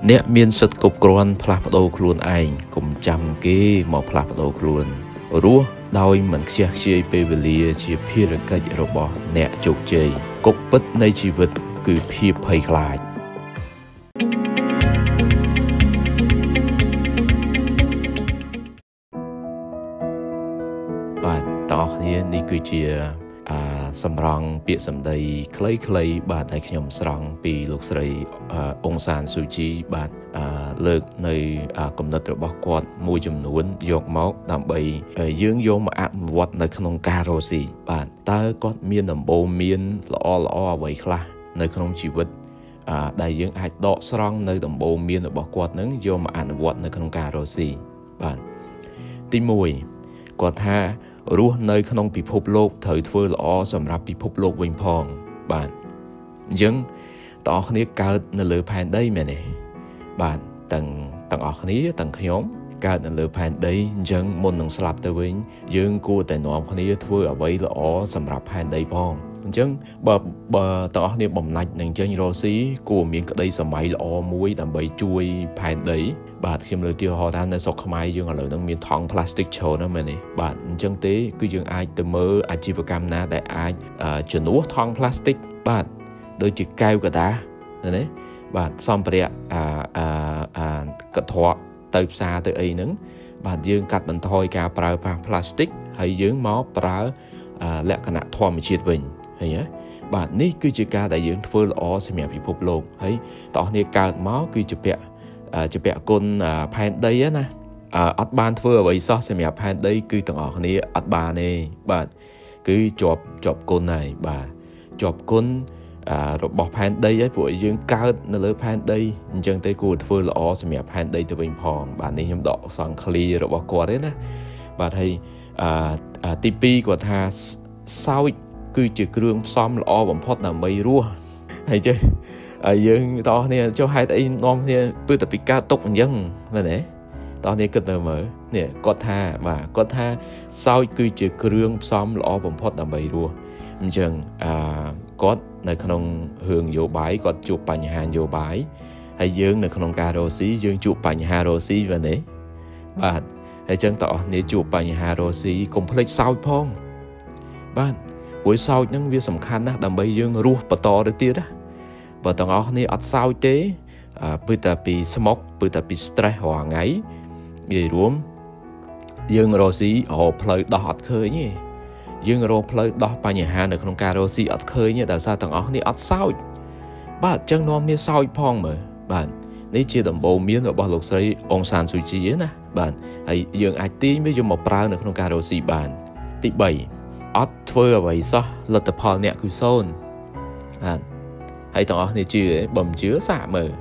អ្នកមានសិទ្ធិគ្រប់គ្រាន់ផ្លាស់ប្ដូរខ្លួនឯងកុំចាំគេមកផ្លាស់ប្ដូរខ្លួនរស់ដោយមិនខ្ជះខ្ជាយពេលវេលាជាភារកិច្ចរបស់អ្នកជោគជ័យគុកពិតនៃជីវិតគឺភាពភ័យខ្លាចបាទតោះគ្នានេះគឺជាសម្រង់ពាក្យសម្ដីខ្លីៗបាទតែខ្ញុំស្រង់ពីលោកស្រីអ៊ុងសានស៊ូជីបាទលើកនៅគំនិតរបស់គាត់មួយចំនួនយកមកដើម្បីយើងយកមកអនុវត្តនៅក្នុងការរស់ស៊ីបាទតើគាត់មានដំបូន្មានល្អអ្វីខ្លះនៅក្នុងជីវិតដែលយើងអាចដកស្រង់នៅដំបូន្មានរបស់គាត់នឹងយកមកអនុវត្តនៅក្នុងការរស់ស៊ីបាទទី1គាត់ថារស់នៅក្នុងពិភពលោកត្រូវធ្វើល្អសម្រាប់ពិភពលោកវិញផងបាទអញ្ចឹងតើអស់គ្នាកើតនៅលើផែនដីមែនទេបាទទាំងអស់គ្នាទាំងខ្ញុំកើតនៅលើផែនដីអញ្ចឹងមុននឹងស្លាប់ទៅវិញយើងគួរតែនាំគ្នាធ្វើអ្វីល្អសម្រាប់ផែនដីផងអញ្ចឹងបើទាំងអស់គ្នាបំណាច់នឹងចេញរស់ស៊ីគួរមានក្តីសម័យល្អមួយដើម្បីជួយផែនដីបាទខ្ញុំលើកឧទាហរណ៍ថានៅស្រុកខ្មែរយើងឥឡូវហ្នឹងមានថង់ផ្លាស្ទិកច្រើនណាស់មែនទេបាទអញ្ចឹងទេគឺយើងអាចទៅមើលអាជីវកម្មណាដែលអាចជំនួសថង់ផ្លាស្ទិកបាទដូចជាកែវកដាណាបាទសម្ភារៈកន្ត្រកទៅផ្សារទៅអីហ្នឹងបាទយើងកាត់បន្ថយការប្រើប្រាស់ផ្លាស្ទិកហើយយើងមកប្រើលក្ខណៈធម្មជាតិវិញឃើញទេបាទនេះគឺជាការដែលយើងធ្វើល្អសម្រាប់ពិភពលោកហើយតោះគ្នាកើតមកគឺជាពាក់គុណផែនដីណាអត់បានធ្វើអ្វីសោះសម្រាប់ផែនដីគឺទាំងអស់គ្នាអត់បានទេបាទគឺជាប់គុណហើយបាទជាប់គុណរបស់ផែនដីហើយព្រោះយើងកើតនៅលើផែនដីអញ្ចឹងទេគួរធ្វើល្អសម្រាប់ផែនដីទៅវិញផងបាទនេះខ្ញុំដកសង្ឃ្លារបស់គាត់ទេណាបាទហើយទី2គាត់ថាសោចគឺជាគ្រឿងផ្សំល្អបំផុតដើម្បីរស់ហើយចេះយើងតោះនេះចុះហេតុអីនាំគ្នាពឹសតែពីការຕົកអញ្ចឹងមែនទេតោះនេះគិតទៅមើលនេះគាត់ថាសោចគឺជាគ្រឿងផ្សំល្អបំផុតដើម្បីរស់អញ្ចឹងគាត់នៅក្នុងរឿងនយោបាយគាត់ជួបបញ្ហានយោបាយហើយយើងនៅក្នុងការរស់ស៊ីយើងជួបបញ្ហារស់ស៊ីមែនទេបាទហើយចឹងតើអស់គ្នាជួបបញ្ហារស់ស៊ីកុំភ្លេចសោចផងបាទព្រោះសោចហ្នឹងវាសំខាន់ណាស់ដើម្បីយើងរស់បន្តទៅទៀតណាបើទាំងអស់គ្នាអត់សោចទេពឹសតែពីស្មុកពឹសតែពី stress រាល់ថ្ងៃនិយាយរួមយើងរស់ស៊ីរកផ្លូវដោះអត់ឃើញទេយើងរកផ្លូវដោះបញ្ហានៅក្នុងការរស់ស៊ីអត់ឃើញទេដោយសារទាំងអស់គ្នាអត់សោចបាទអញ្ចឹងនាំគ្នាសោចផងមើលបាទនេះជាដំបូន្មានរបស់លោកស្រីអ៊ុងសានស៊ូជីណាបាទហើយយើងអាចទាញវាយកមកប្រើនៅក្នុងការរស់ស៊ីបានទី3អត់ធ្វើអ្វីសោះលទ្ធផលអ្នកគឺសូន្យបាទហើយទាំងអស់គ្នាជឿទេបើមិនជឿសាកមើល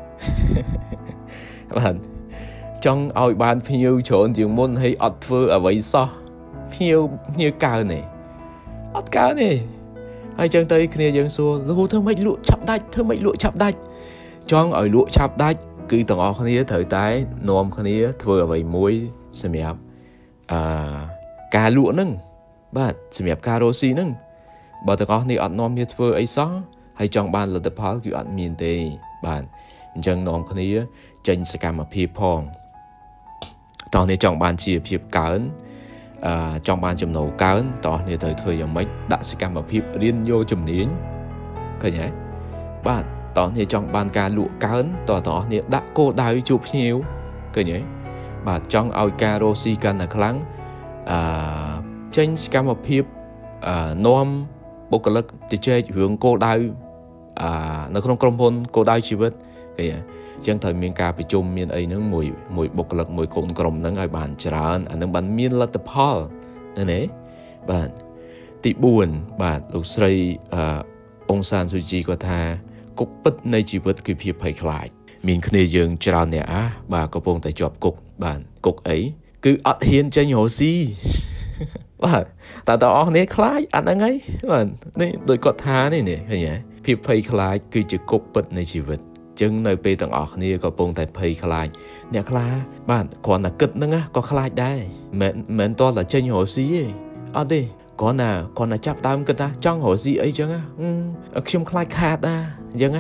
បាទចង់ឲ្យបានភ្ញៀវច្រើនជាងមុនហើយអត់ធ្វើអ្វីសោះភ្ញៀវកើនេះអត់កើនេះហើយចឹងទៅគ្នាយើងសួរលោកធ្វើម៉េចលក់ឆាប់ដាច់ចង់ឲ្យលក់ឆាប់ដាច់គឺទាំងអស់គ្នាត្រូវតែនាំគ្នាធ្វើអ្វីមួយសម្រាប់ការលក់ហ្នឹងបាទសម្រាប់ការរស់ស៊ីហ្នឹងបើទាំងអស់គ្នាអត់នាំគ្នាធ្វើអីសោះហើយចង់បានលទ្ធផលគឺអត់មានទេបាទអញ្ចឹងនាំគ្នាចេញសកម្មភាពផងតោះនេះចង់បានជីវភាពកើនចង់បានចំណូលកើនតោះនេះត្រូវធ្វើយ៉ាងម៉េចដាក់សកម្មភាពរៀនយកជំនាញឃើញទេបាទតោះនេះចង់បានការលក់កើនតោះនេះដាក់គោលដៅជួបភ្ញៀវឃើញទេបាទចង់ឲ្យការរស់ស៊ីកាន់តែខ្លាំងចេញសកម្មភាពនាំបុគ្គលិកទៅចែករឿងគោលដៅនៅក្នុងក្រុមហ៊ុនគោលដៅជីវិតឃើញទេអញ្ចឹងត្រូវមានការប្រជុំមានអីហ្នឹងមួយបុគ្គលិកមួយកូនក្រុមហ្នឹងឲ្យបានច្រើនអានឹងបានមានលទ្ធផលណាបាទទី4បាទលោកស្រីអ៊ុងសានស៊ូជីគាត់ថាគុកពិតនៃជីវិតគឺភាពភ័យខ្លាចមានគ្នាយើងច្រើនអ្នកបាទកំពុងតែជាប់គុកបាទគុកអីគឺអត់ហ៊ានចេញរស់ស៊ីបាទតើតើអស់គ្នាខ្លាចអត់ហ្នឹងហើយបាទនេះដូចគាត់ថានេះឃើញទេភាពភ័យខ្លាចគឺជាគុកពិតនៃជីវិតចឹងនៅពេលទាំងអស់គ្នាកំពុងតែភ័យខ្លាចអ្នកខ្លះបាទគ្រាន់តែគិតហ្នឹងក៏ខ្លាចដែរមិនតតែចេញរស់ស៊ីទេអត់ទេគ្រាន់តែចាប់ដើមគិតថាចង់រស់ស៊ីអីចឹងខ្ញុំខ្លាចខាតអញ្ចឹង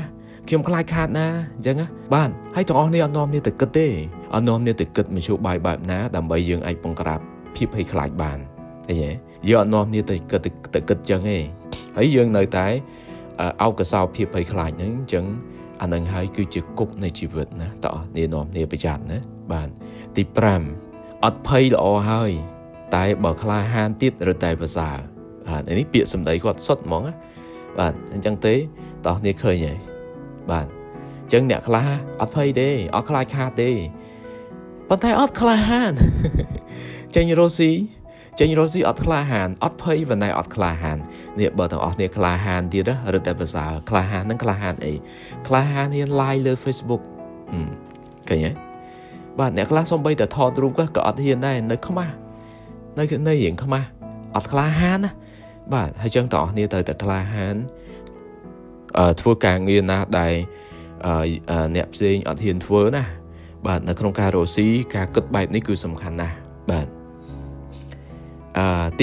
ខ្ញុំខ្លាចខាតណាអញ្ចឹងណាបាទហើយទាំងអស់នេះអត់នាំគ្នាទៅគិតទេអត់នាំគ្នាទៅគិតមធ្យោបាយបែបណាដើម្បីយើងអាចបង្ក្រាបភាពភ័យខ្លាចបានឃើញទេយើងអត់នាំគ្នាទៅគិតអញ្ចឹងទេហើយយើងនៅតែអោបកសោភាពភ័យខ្លាចហ្នឹងអញ្ចឹងអានឹងហើយគឺជាគុកនៃជីវិតណាតើនេះនាំគ្នាប្រយ័ត្នណាបាទទី5អត់ភ័យល្អហើយតែបើក្លាហានទៀតឬតែប្រសើរនេះពាក្យសម្ដីគាត់សុទ្ធហ្មងណាបាទអញ្ចឹងទេតោះនេះឃើញហើយបាទអញ្ចឹងអ្នកខ្លះអត់ភ័យទេអត់ខ្លាចខាតទេប៉ុន្តែអត់ក្លាហានចេញរស់ស៊ីអត់ក្លាហានអត់ភ័យប៉ុន្តែអត់ក្លាហាននេះបើទាំងអស់គ្នាក្លាហានទៀតឬតែប្រសើរក្លាហានហ្នឹងក្លាហានអីក្លាហានហ៊ាន live លើ Facebook ឃើញទេបាទអ្នកខ្លះសំបីតែថតរូបក៏អត់ហ៊ានដែរនៅខ្មាស់នៅរៀងខ្មាស់អត់ក្លាហានណាបាទហើយចឹងទាំងអស់គ្នាទៅតែក្លាហានធ្វើការងារណាដែលអ្នកផ្សេងអត់ហ៊ានធ្វើណាបាទនៅក្នុងការរស់ស៊ីការគិតបែបនេះគឺសំខាន់ណាស់បាទទី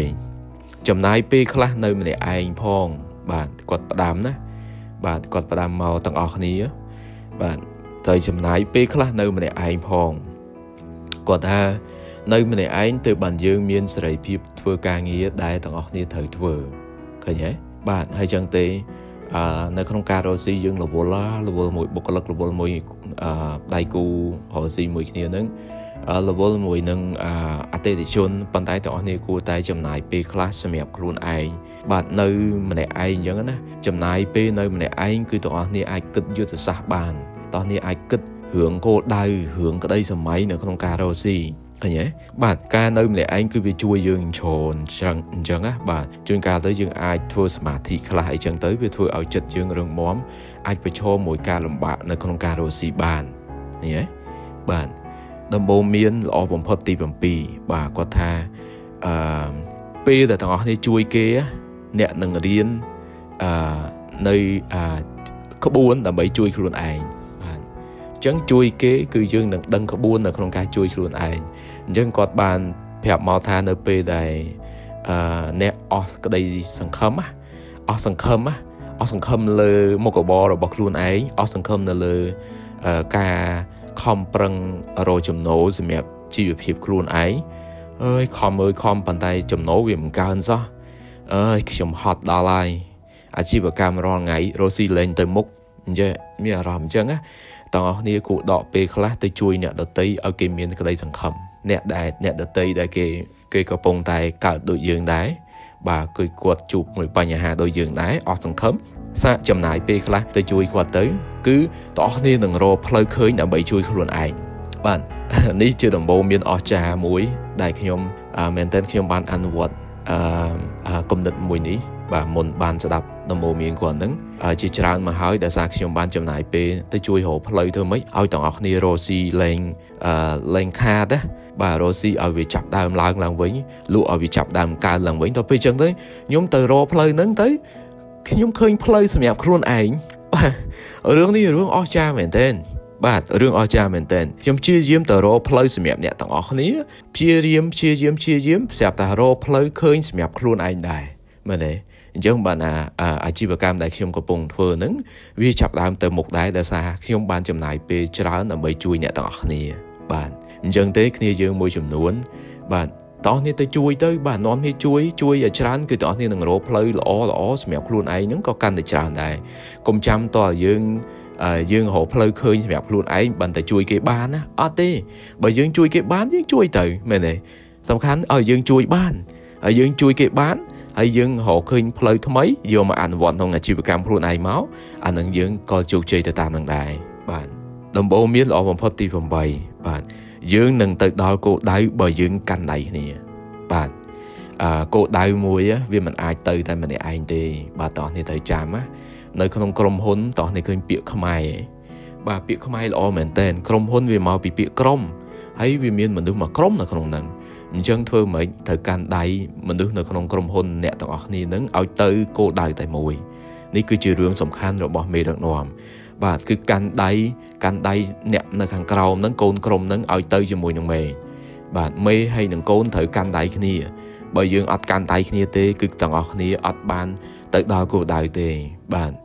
6ចំណាយពេលខ្លះនៅម្នាក់ឯងផងបាទគាត់ផ្ដាំណាបាទគាត់ផ្ដាំមកទាំងអស់គ្នាបាទទៅចំណាយពេលខ្លះនៅម្នាក់ឯងផងគាត់ថានៅម្នាក់ឯងទៅបានយើងមានសេរីភាពធ្វើការងារដែលទាំងអស់គ្នាត្រូវធ្វើឃើញទេបាទហើយចឹងទេនៅក្នុងការរស់ស៊ីយើងរវល់មួយបុគ្គលិករវល់មួយដៃគូរស់ស៊ីមួយគ្នានឹងរវល់មួយនឹងអតិថិជនប៉ុន្តែទាំងអស់គ្នាគួរតែចំណាយពេលខ្លះសម្រាប់ខ្លួនឯងបាទនៅម្នាក់ឯងអញ្ចឹងណាចំណាយពេលនៅម្នាក់ឯងគឺទាំងអស់គ្នាអាចគិតយុទ្ធសាស្ត្របានទាំងអស់គ្នាអាចគិតរឿងគោលដៅរឿងក្តីសម័យនៅក្នុងការរស់ស៊ីឃើញទេបាទការនៅម្នាក់ឯងគឺវាជួយយើងច្រើនអញ្ចឹងណាបាទជួនកាលទៅយើងអាចធ្វើសមាធិខ្លះអីចឹងទៅវាធ្វើឲ្យចិត្តយើងរឹងមាំអាចប្រឈមមួយការលំបាកនៅក្នុងការរស់ស៊ីបានឃើញទេបាទដំបូងមានល្អបំផុតទី7បាទគាត់ថាពេលដែលទាំងអស់គ្នាជួយគេអ្នកនឹងរៀននៅក្បួនដើម្បីជួយខ្លួនឯងបាទអញ្ចឹងជួយគេគឺយើងនឹងដឹងក្បួននៅក្នុងការជួយខ្លួនឯងអញ្ចឹងគាត់បានប្រាប់មកថានៅពេលដែលអ្នកអស់ក្តីសង្ឃឹមអស់សង្ឃឹមលើមុខរបររបស់ខ្លួនឯងអស់សង្ឃឹមនៅលើការខំប្រឹងរកចំណូលសម្រាប់ជីវភាពខ្លួនឯងខំប៉ុន្តែចំណូលវាមិនកើនសោះខ្ញុំហត់ដល់ហើយអាជីវកម្មរាល់ថ្ងៃរស់ស៊ីលេងទៅមុខអញ្ចឹងមានអារម្មណ៍អញ្ចឹងណាទាំងអស់គ្នាគួរដកពេលខ្លះទៅជួយអ្នកដទៃឲ្យគេមានក្តីសង្ឃឹមអ្នកដទៃដែលគេកំពុងតែកើតដូចយើងដែរបាទគឺគាត់ជួបមួយបញ្ហាដូចយើងដែរអស់សង្ឃឹមសាកចំណាយពេលខ្លះទៅជួយគាត់ទៅគឺទាំងអស់គ្នានឹងរកផ្លូវឃើញដើម្បីជួយខ្លួនឯងបាទនេះជាដំបូងមានអស្ចារ្យមួយដែលខ្ញុំមែនតើខ្ញុំបានអនុវត្តគំនិតមួយនេះបាទមុនបានស្ដាប់ដំបូងមានគាត់ហ្នឹងជាច្រើនមកហើយដោយសារខ្ញុំបានចំណាយពេលទៅជួយរកផ្លូវធ្វើម៉េចឲ្យទាំងអស់គ្នារស់ស៊ីលេងខាតណាបាទរស់ស៊ីឲ្យវាចាប់ដើមឡើងវិញលក់ឲ្យវាចាប់ដើមកើនឡើងវិញដល់ពេលអញ្ចឹងទៅខ្ញុំទៅរកផ្លូវហ្នឹងទៅខ្ញុំឃើញផ្លូវសម្រាប់ខ្លួនឯងបាទរឿងនេះរឿងអស្ចារ្យមែនទែនបាទរឿងអស្ចារ្យមែនទែនខ្ញុំព្យាយាមទៅរកផ្លូវសម្រាប់អ្នកទាំងអស់គ្នាព្យាយាមស្រាប់តែរកផ្លូវឃើញសម្រាប់ខ្លួនឯងដែរមែនទេអញ្ចឹងបានអាជីវកម្មដែលខ្ញុំកំពុងធ្វើហ្នឹងវាចាប់ដើមទៅមុខដែរដោយសារខ្ញុំបានចំណាយពេលច្រើនដើម្បីជួយអ្នកទាំងអស់គ្នាបាទអញ្ចឹងទេគ្នាយើងមួយចំនួនបាទតោះនេះទៅជួយទៅបាទនាំគ្នាជួយឲ្យច្រើនគឺតោះនេះនឹងរកផ្លូវល្អសម្រាប់ខ្លួនឯងហ្នឹងក៏កាន់តែច្រើនដែរកុំចាំតើយើងរកផ្លូវឃើញសម្រាប់ខ្លួនឯងបានតែជួយគេបានណាអត់ទេបើយើងជួយគេបានយើងជួយទៅមែនទេសំខាន់ឲ្យយើងជួយបានហើយយើងជួយគេបានហើយយើងរកឃើញផ្លូវថ្មីយកមកអនុវត្តក្នុងអាជីវកម្មខ្លួនឯងមកអានឹងយើងក៏ជោគជ័យទៅតាមនឹងដែរបាទដំបូងមានល្អបំផុតទី8បាទយើងនឹងទៅដល់គោលដៅបើយើងកាន់ដៃគ្នាបាទគោលដៅមួយវាមិនអាចទៅតែម្នាក់ឯងទេបាទតោះនេះត្រូវចាំណានៅក្នុងក្រុមហ៊ុនតោះនេះឃើញពាក្យខ្មែរបាទពាក្យខ្មែរល្អមែនតើក្រុមហ៊ុនវាមកពីពាក្យក្រុមហើយវាមានមនុស្សមួយក្រុមនៅក្នុងហ្នឹងអញ្ចឹងធ្វើម៉េចត្រូវកាន់ដៃមនុស្សនៅក្នុងក្រុមហ៊ុនអ្នកទាំងអស់គ្នានឹងឲ្យទៅគោលដៅតែមួយនេះគឺជារឿងសំខាន់របស់មេដឹកនាំបាទគឺកាន់ដៃអ្នកនៅខាងក្រោមហ្នឹងកូនក្រុមហ្នឹងឲ្យទៅជាមួយនឹងមេបាទមេហើយនឹងកូនត្រូវកាន់ដៃគ្នាបើយើងអត់កាន់ដៃគ្នាទេគឺទាំងអស់គ្នាអត់បានទៅដល់គោលដៅទេបាទ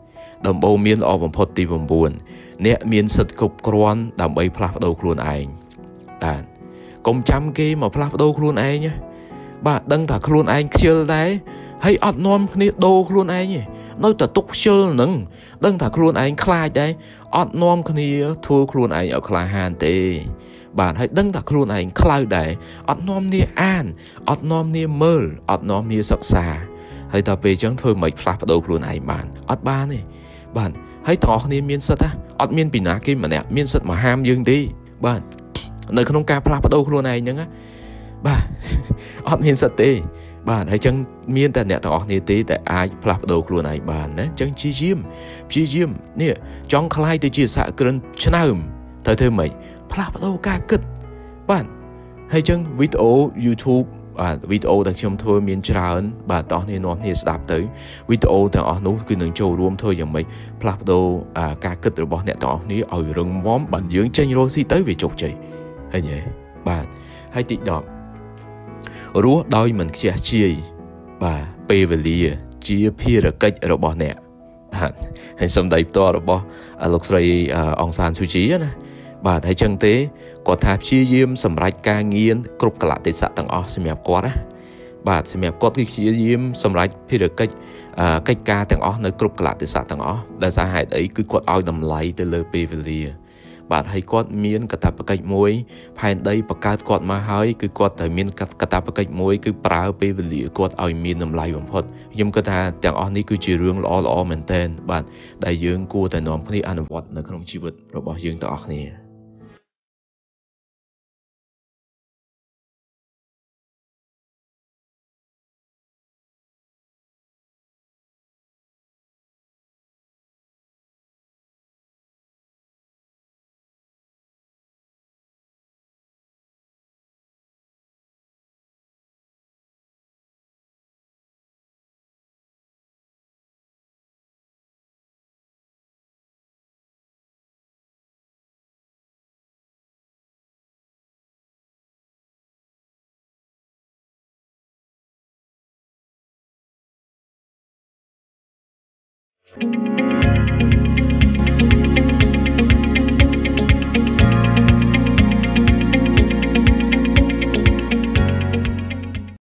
ដំបូងមានល្អបំផុតទី9អ្នកមានសិទ្ធិគ្រប់គ្រាន់ដើម្បីផ្លាស់ប្ដូរខ្លួនឯងបាទកុំចាំគេមកផ្លាស់ប្ដូរខ្លួនឯងបាទដឹងថាខ្លួនឯងខ្ជិលដែរហើយអត់នាំគ្នាដូរខ្លួនឯងទេនៅតែទុកខ្ជិលហ្នឹងដឹងថាខ្លួនឯងខ្លាចដែរអត់នាំគ្នាធ្វើខ្លួនឯងឲ្យក្លាហានទេបាទហើយដឹងថាខ្លួនឯងខ្លៅដែរអត់នាំគ្នាអានអត់នាំគ្នាមើលអត់នាំគ្នាសិក្សាហើយដល់ពេលអញ្ចឹងធ្វើមិនផ្លាស់ប្ដូរខ្លួនឯងបានអត់បានទេបាទហើយទាំងអស់គ្នាមានសិទ្ធិអត់មានពីណាគេម្នាក់មានសិទ្ធិមកហាមយើងទេបាទនៅក្នុងការផ្លាស់ប្ដូរខ្លួនឯងហ្នឹងបាទអត់មានសិទ្ធិទេបាទហើយចឹងមានតែអ្នកទាំងអស់គ្នាទេតែអាចផ្លាស់ប្ដូរខ្លួនឯងបានណាចឹងព្យាយាមនេះចង់ខ្លាយទៅជាសហគ្រិនឆ្នើមត្រូវធ្វើម៉េចផ្លាស់ប្ដូរការគិតបាទហើយចឹងវីដេអូ YouTube បាទវីដេអូដែលខ្ញុំធ្វើមានច្រើនបាទតោះនេះនាំគ្នាស្ដាប់ទៅវីដេអូទាំងអស់នោះគឺនឹងចូលរួមធ្វើយ៉ាងម៉េចផ្លាស់ប្ដូរការគិតរបស់អ្នកទាំងអស់គ្នាឲ្យរឹងមាំបើយើងចេញរកស៊ីទៅវាជោគជ័យឃើញទេបាទហើយទី10រស់ដោយមិនខ្ជះខ្ជាយបាទពេលវេលាជាភារកិច្ចរបស់អ្នកបាទហើយសម្ដីផ្ទាល់របស់លោកស្រីអង្សានស៊ូជីណាបាទហើយចឹងទេគាត់ថាព្យាយាមសម្រេចការងារគ្រប់កលៈទេសៈទាំងអស់សម្រាប់គាត់ណាបាទសម្រាប់គាត់គឺព្យាយាមសម្រេចភារកិច្ចកិច្ចការទាំងអស់នៅគ្រប់កលៈទេសៈទាំងអស់ដែលសារហេតុអីគឺគាត់ឲ្យតម្លៃទៅលើពេលវេលាបាទហើយគាត់មានកាតព្វកិច្ចមួយផែនដីបង្កើតគាត់មកហើយគឺគាត់ត្រូវមានកាតព្វកិច្ចមួយគឺប្រើពេលវេលាគាត់ឲ្យមានតម្លៃបំផុតខ្ញុំគិតថាទាំងអស់នេះគឺជារឿងល្អមែនទែនបាទដែលយើងគួរតែនាំគ្នាអនុវត្តនៅក្នុងជីវិតរបស់យើងទាំងអស់គ្នា